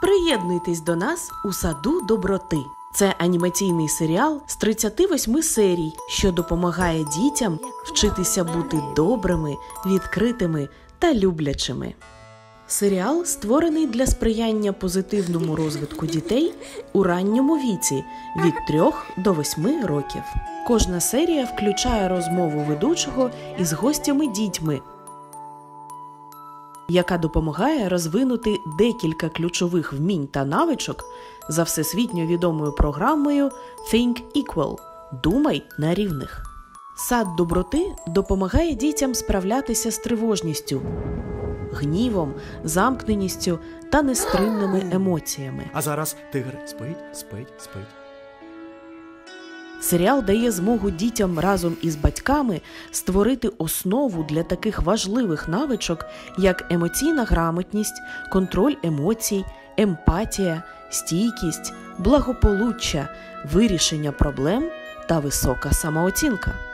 Приєднуйтесь до нас у саду доброти. Це анімаційний серіал з 38 серій, що допомагає дітям вчитися бути добрими, відкритими та люблячими. Серіал створений для сприяння позитивному розвитку дітей у ранньому віці від 3 до 8 років. Кожна серія включає розмову ведучого із гостями-дітьми, яка допомагає розвинути декілька ключових вмінь та навичок за всесвітньо відомою програмою Think Equal – «Думай на рівних». Сад доброти допомагає дітям справлятися з тривожністю, гнівом, замкненістю та нестримними емоціями. А зараз тигр спить. Серіал дає змогу дітям разом із батьками створити основу для таких важливих навичок, як емоційна грамотність, контроль емоцій, емпатія, стійкість, благополуччя, вирішення проблем та висока самооцінка.